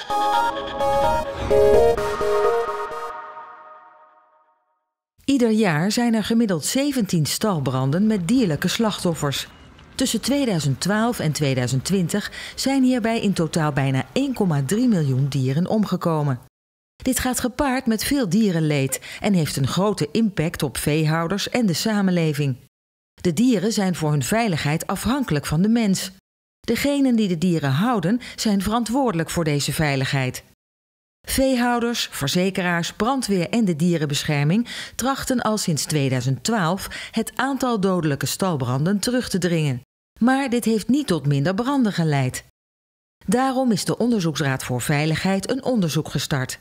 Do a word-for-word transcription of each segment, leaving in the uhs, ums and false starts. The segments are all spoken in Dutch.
Ieder jaar zijn er gemiddeld zeventien stalbranden met dierlijke slachtoffers. Tussen tweeduizend twaalf en tweeduizend twintig zijn hierbij in totaal bijna één komma drie miljoen dieren omgekomen. Dit gaat gepaard met veel dierenleed en heeft een grote impact op veehouders en de samenleving. De dieren zijn voor hun veiligheid afhankelijk van de mens. Degenen die de dieren houden zijn verantwoordelijk voor deze veiligheid. Veehouders, verzekeraars, brandweer en de dierenbescherming trachten al sinds tweeduizend twaalf het aantal dodelijke stalbranden terug te dringen. Maar dit heeft niet tot minder branden geleid. Daarom is de Onderzoeksraad voor Veiligheid een onderzoek gestart.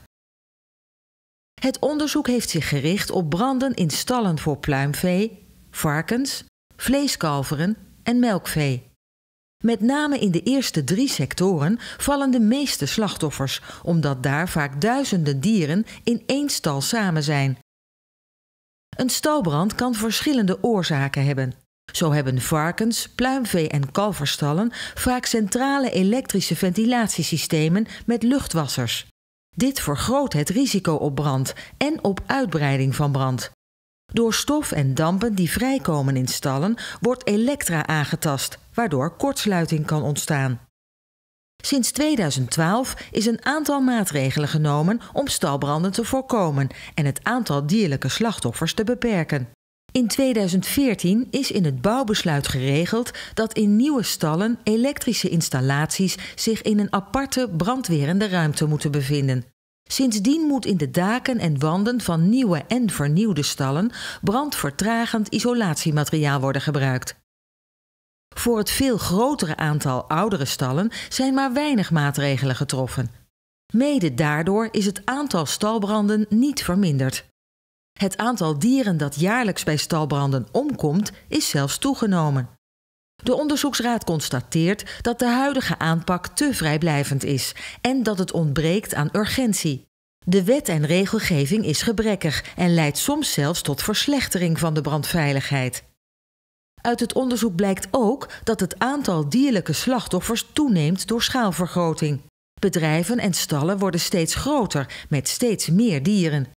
Het onderzoek heeft zich gericht op branden in stallen voor pluimvee, varkens, vleeskalveren en melkvee. Met name in de eerste drie sectoren vallen de meeste slachtoffers, omdat daar vaak duizenden dieren in één stal samen zijn. Een stalbrand kan verschillende oorzaken hebben. Zo hebben varkens, pluimvee en kalverstallen vaak centrale elektrische ventilatiesystemen met luchtwassers. Dit vergroot het risico op brand en op uitbreiding van brand. Door stof en dampen die vrijkomen in stallen wordt elektra aangetast, waardoor kortsluiting kan ontstaan. Sinds tweeduizend twaalf is een aantal maatregelen genomen om stalbranden te voorkomen en het aantal dierlijke slachtoffers te beperken. In tweeduizend veertien is in het bouwbesluit geregeld dat in nieuwe stallen elektrische installaties zich in een aparte brandwerende ruimte moeten bevinden. Sindsdien moet in de daken en wanden van nieuwe en vernieuwde stallen brandvertragend isolatiemateriaal worden gebruikt. Voor het veel grotere aantal oudere stallen zijn maar weinig maatregelen getroffen. Mede daardoor is het aantal stalbranden niet verminderd. Het aantal dieren dat jaarlijks bij stalbranden omkomt is zelfs toegenomen. De onderzoeksraad constateert dat de huidige aanpak te vrijblijvend is en dat het ontbreekt aan urgentie. De wet en regelgeving is gebrekkig en leidt soms zelfs tot verslechtering van de brandveiligheid. Uit het onderzoek blijkt ook dat het aantal dierlijke slachtoffers toeneemt door schaalvergroting. Bedrijven en stallen worden steeds groter met steeds meer dieren.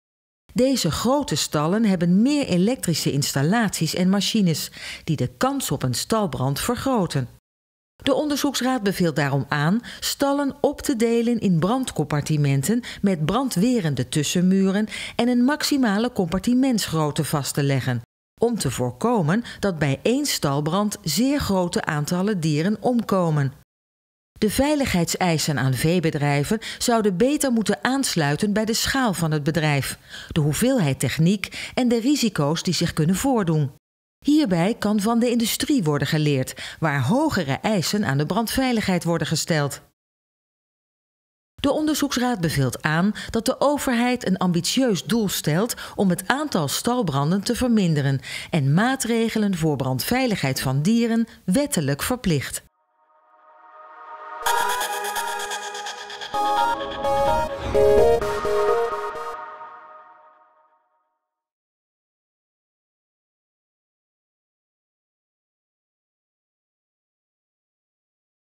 Deze grote stallen hebben meer elektrische installaties en machines die de kans op een stalbrand vergroten. De onderzoeksraad beveelt daarom aan stallen op te delen in brandcompartimenten met brandwerende tussenmuren en een maximale compartimentsgrootte vast te leggen, om te voorkomen dat bij één stalbrand zeer grote aantallen dieren omkomen. De veiligheidseisen aan veebedrijven zouden beter moeten aansluiten bij de schaal van het bedrijf, de hoeveelheid techniek en de risico's die zich kunnen voordoen. Hierbij kan van de industrie worden geleerd, waar hogere eisen aan de brandveiligheid worden gesteld. De onderzoeksraad beveelt aan dat de overheid een ambitieus doel stelt om het aantal stalbranden te verminderen en maatregelen voor brandveiligheid van dieren wettelijk verplicht. Thank you.